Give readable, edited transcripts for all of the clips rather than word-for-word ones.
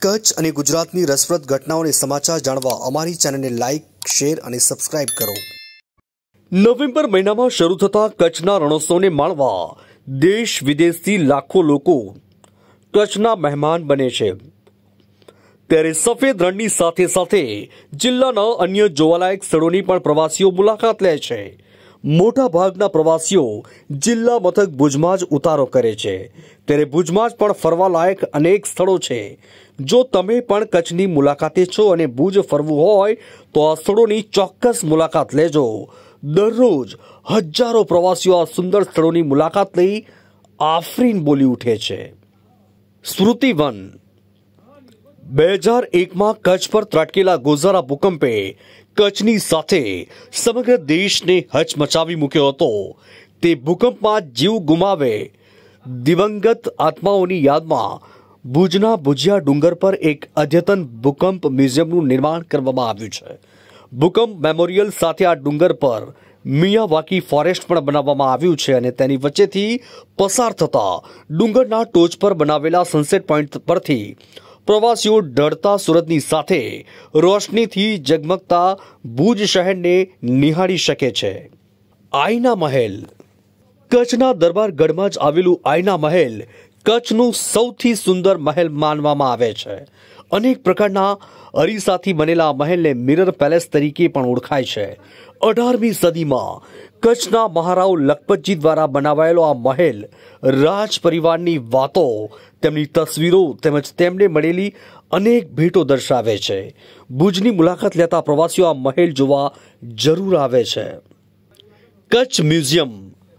કચ્છ અને ગુજરાતની રસપ્રદ ઘટનાઓને સમાચાર જાણવા અમારી ચેનલને લાઇક, શેર અને સબસ્ક્રાઇબ કરો। નવેમ્બર મહિનામાં શરૂ થતા કચ્છના રણોત્સવને માણવા દેશ વિદેશથી લાખો લોકો કચ્છના મહેમાન બને છે। ત્યારે સફેદ રણની સાથે સાથે જિલ્લાના અન્ય જોવાલાયક સ્થળોની પણ પ્રવાસીઓ મુલાકાત લે છે। મોટા ભાગના પ્રવાસીઓ જિલ્લા મથક ભુજમાં જ ઉતારો કરે છે। ત્યારે ભુજમાં જ પણ ફરવા લાયક અનેક સ્થળો છે। જો તમે પણ કચ્છની મુલાકાતે છો અને ભુજ ફરવું હોય તો આ સ્થળોની ચોક્કસ મુલાકાત લેજો। દરરોજ હજારો પ્રવાસીઓ આ સુંદર સ્થળોની મુલાકાત લઈ આફરીન બોલી ઉઠે છે। સ્મૃતિવન 2001માં કચ્છ પર ત્રાટકેલા ગોઝારા ભૂકંપે કચ્છની સાથે સમગ્ર દેશને હચમચાવી મૂક્યો હતો। તે ભૂકંપમાં જીવ ગુમાવે દિવંગત આત્માઓની યાદમાં ભુજના ભુજિયા ડુંગર પર એક અદ્યતન ભૂકંપ મ્યુઝિયમનું નિર્માણ કરવામાં આવ્યું છે। ભૂકંપ મેમોરિયલ સાથે આ ડુંગર પર મિયાવાકી ફોરેસ્ટ પણ બનાવવામાં આવ્યું છે અને તેની વચ્ચેથી પસાર થતા ડુંગરના ટોચ પર બનાવેલા સનસેટ પોઈન્ટ પરથી પ્રવાસીઓ ઢળતા સૂરજની સાથે રોશનીથી ઝગમગતા ભુજ શહેરને નિહાળી શકે છે। આઈના મહેલ કચ્છના દરબારગઢમાં જ આવેલું આઈના મહેલ કચ્છનું સૌથી સુંદર મહેલ માનવામાં આવે છે। અનેક પ્રકારના અરીસાથી બનેલા મહેલને મિરર પેલેસ તરીકે પણ ઓળખાય છે। 18મી સદીમાં કચ્છના મહારાવ લખપતજી દ્વારા બનાવાયેલો આ મહેલ રાજ પરિવારની વાતો, તેમની તસવીરો તેમજ તેમને મળેલી અનેક ભેટો દર્શાવે છે। ભુજની મુલાકાત લેતા પ્રવાસીઓ આ મહેલ જોવા જરૂર આવે છે। કચ્છ મ્યુઝિયમ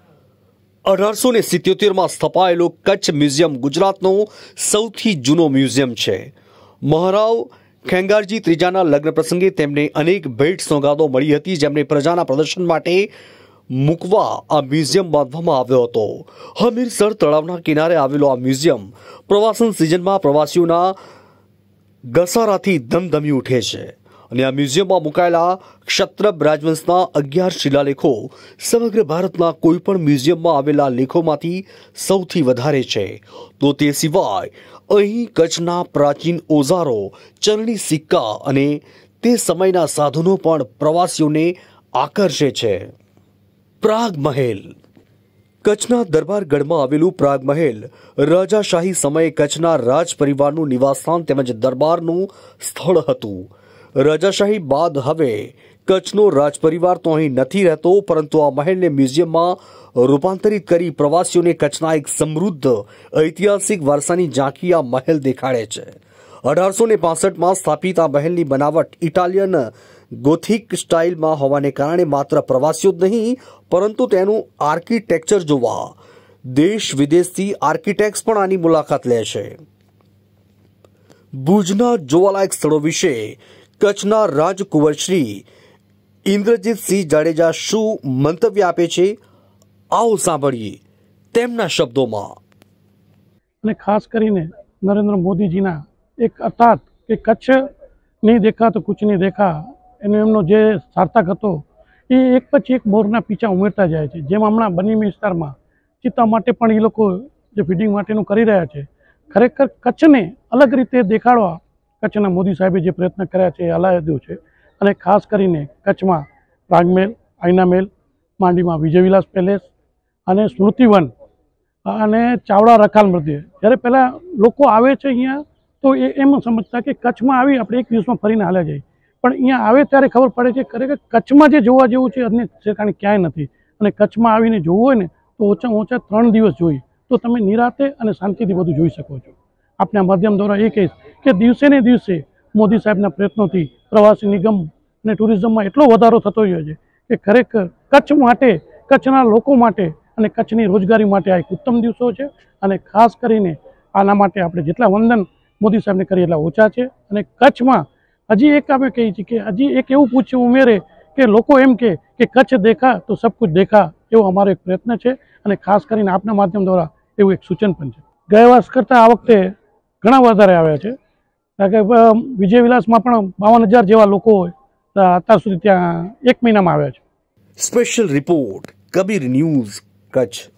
1877માં સ્થપાયેલો કચ્છ મ્યુઝિયમ ગુજરાતનો સૌથી જૂનો મ્યુઝિયમ છે। મહારાવ ખેંગારજી ત્રીજાના લગ્ન પ્રસંગે તેમને અનેક ભેટ સોગાદો મળી હતી, જેમને પ્રજાના પ્રદર્શન માટે મૂકવા આ મ્યુઝિયમ બાંધવામાં આવ્યો હતો। હમીરસર તળાવના કિનારે આવેલો આ મ્યુઝિયમ પ્રવાસન સિઝનમાં પ્રવાસીઓના ઘસારાથી ધમધમી ઉઠે છે અને આ મ્યુઝિયમમાં મુકાયેલા ક્ષત્રપ રાજવંશના 11 શિલાલેખો સમગ્ર ભારતના કોઈ પણ મ્યુઝિયમમાં આવેલા લેખોમાંથી સૌથી વધારે છે। તો તે સિવાય અહીં કચ્છના પ્રાચીન ઓજારો, ચલણી સિક્કા અને તે સમયના સાધનો પણ પ્રવાસીઓને આકર્ષે છે। પ્રાગ મહેલ કચ્છના દરબારગઢમાં આવેલું પ્રાગ મહેલ રાજાશાહી સમયે કચ્છના રાજ પરિવારનું નિવાસસ્થાન તેમજ દરબારનું સ્થળ હતું। રાજાશાહી બાદ હવે કચ્છનો રાજપરિવાર તો અહીં નથી રહેતો, પરંતુ આ મહેલને મ્યુઝિયમમાં રૂપાંતરિત કરી પ્રવાસીઓને કચ્છના એક સમૃદ્ધ ઐતિહાસિક વારસાની ઝાંખી આ મહેલ દેખાડે છે। 1865માં સ્થાપિત આ મહેલની બનાવટ ઇટાલિયન ગોથિક સ્ટાઇલમાં હોવાને કારણે માત્ર પ્રવાસીઓ જ નહીં પરંતુ તેનું આર્કિટેક્ચર જોવા દેશ વિદેશથી આર્કિટેક્ટ્સ પણ આની મુલાકાત લે છે। ભુજના જોવાલાયક સ્થળો વિશે કચ્છના રાજકુંવર શ્રી ઇન્દ્રજીતસિંહ જાડેજા શું મંતવ્ય આપે છે, આવો સાંભળીએ તેમના શબ્દોમાં। અને ખાસ કરીને નરેન્દ્ર મોદીજીના એક અર્થાત કે કચ્છ નહીં દેખા તો કુછ નહીં દેખા એમનો જે સાર્થક હતો એ એક પછી એક મોરના પીછા ઉમેરતા જાય છે। જેમ હમણાં બની વિસ્તારમાં ચિત્તા માટે પણ એ લોકો જે ફીડિંગ માટેનું કરી રહ્યા છે, ખરેખર કચ્છને અલગ રીતે દેખાડવા કચ્છના મોદી સાહેબે જે પ્રયત્ન કર્યા છે એ અલાયદો છે। અને ખાસ કરીને કચ્છમાં પ્રાગમહેલ, આઈના મહેલ, માંડીમાં વિજયવિલાસ પેલેસ અને સ્મૃતિવન અને ચાવડા રખાલ મૃત્યુ, જ્યારે પહેલાં લોકો આવે છે અહીંયા તો એ એમ સમજતા કે કચ્છમાં આવી આપણે એક દિવસમાં ફરીને હાલ્યા જાય, પણ અહીંયા આવે ત્યારે ખબર પડે છે ખરેખર કચ્છમાં જે જોવા જેવું છે અન્ય ઠેકાણે ક્યાંય નથી। અને કચ્છમાં આવીને જોવું હોય ને તો ઓછામાં ઓછા 3 દિવસ જોઈએ તો તમે નિરાતે અને શાંતિથી બધું જોઈ શકો છો। આપણા માધ્યમ દ્વારા એ કહીશ કે દિવસે ને દિવસે મોદી સાહેબના પ્રયત્નોથી પ્રવાસી નિગમ અને ટુરિઝમમાં એટલો વધારો થતો રહ્યો છે કે ખરેખર કચ્છ માટે, કચ્છના લોકો માટે અને કચ્છની રોજગારી માટે આ એક ઉત્તમ દિવસો છે। અને ખાસ કરીને આના માટે આપણે જેટલા વંદન મોદી સાહેબને કરીએ એટલા ઓછા છે। અને કચ્છમાં હજી એક આપણે કહીએ છીએ કે હજી એક એવું પૂછ્યું ઉમેરે કે લોકો એમ કે કચ્છ દેખા તો સબ કુછ દેખા, એવો અમારો એક પ્રયત્ન છે। અને ખાસ કરીને આપના માધ્યમ દ્વારા એવું એક સૂચન પણ છે। ગયા વર્ષ કરતાં આ વખતે ઘણા વધારે આવ્યા છે, કારણ કે વિજયવિલાસમાં પણ 52,000 જેવા લોકો અત્યાર સુધી ત્યાં એક મહિનામાં આવ્યા છે। Special report Kabir news Kutch.